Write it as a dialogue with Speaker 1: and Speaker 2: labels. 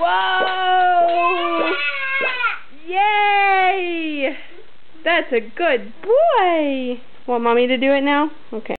Speaker 1: Whoa! Yay! That's a good boy. Want mommy to do it now? Okay.